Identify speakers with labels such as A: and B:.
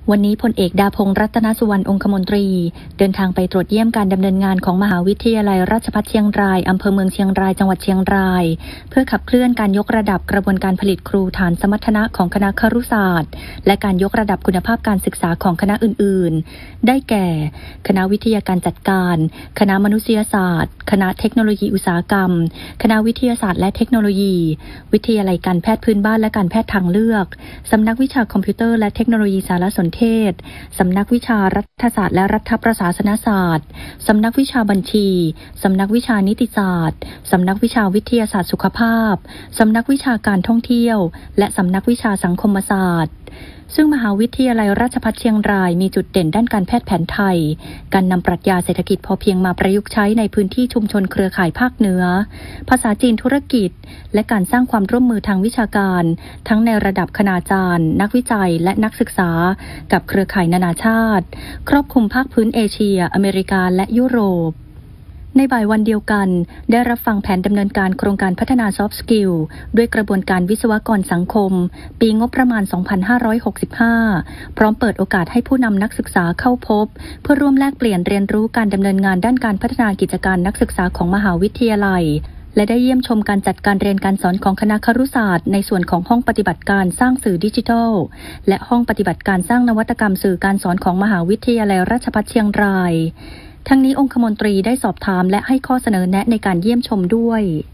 A: วันนี้พลเอกดาพงษ์รัตนสุวรรณองคมนตรีเดินทางไปตรวจเยี่ยมการดำเนินงานของมหาวิทยาลัยราชภัฏเชียงรายอำเภอเมืองเชียงรายจังหวัดเชียงรายเพื่อขับเคลื่อนการยกระดับกระบวนการผลิตครูฐานสมรรถนะของคณะครุศาสตร์และการยกระดับคุณภาพการศึกษาของคณะอื่นๆได้แก่คณะวิทยาการจัดการคณะมนุษยศาสตร์คณะเทคโนโลยีอุตสาหกรรมคณะวิทยาศาสตร์และเทคโนโลยีวิทยาลัยการแพทย์พื้นบ้านและการแพทย์ทางเลือกสำนักวิชาคอมพิวเตอร์และเทคโนโลยีสารสนเทศสำนักวิชารัฐศาสตร์และรัฐประศาสนศาสตร์สำนักวิชาบัญชีสำนักวิชานิติศาสตร์สำนักวิชาวิทยาศาสตร์สุขภาพสำนักวิชาการท่องเที่ยวและสำนักวิชาสังคมศาสตร์ซึ่งมหาวิทยาลัยราชภัฏเชียงรายมีจุดเด่นด้านการแพทย์แผนไทยการนำปรัชญาเศรษฐกิจพอเพียงมาประยุกต์ใช้ในพื้นที่ชุมชนเครือข่ายภาคเหนือภาษาจีนธุรกิจและการสร้างความร่วมมือทางวิชาการทั้งในระดับคณาจารย์นักวิจัยและนักศึกษากับเครือข่ายนานาชาติครอบคลุมภาคพื้นเอเชียอเมริกาและยุโรปในบ่ายวันเดียวกันได้รับฟังแผนดำเนินการโครงการพัฒนาซอฟต์สกิลด้วยกระบวนการวิศวกรสังคมปีงบประมาณ 2565 พร้อมเปิดโอกาสให้ผู้นำนักศึกษาเข้าพบเพื่อร่วมแลกเปลี่ยนเรียนรู้การดำเนินงานด้านการพัฒนากิจการนักศึกษาของมหาวิทยาลัยและได้เยี่ยมชมการจัดการเรียนการสอนของคณะครุศาสตร์ในส่วนของห้องปฏิบัติการสร้างสื่อดิจิทัลและห้องปฏิบัติการสร้างนวัตกรรมสื่อการสอนของมหาวิทยาลัยราชภัฏเชียงรายทั้งนี้องคมนตรีได้สอบถามและให้ข้อเสนอแนะในการเยี่ยมชมด้วย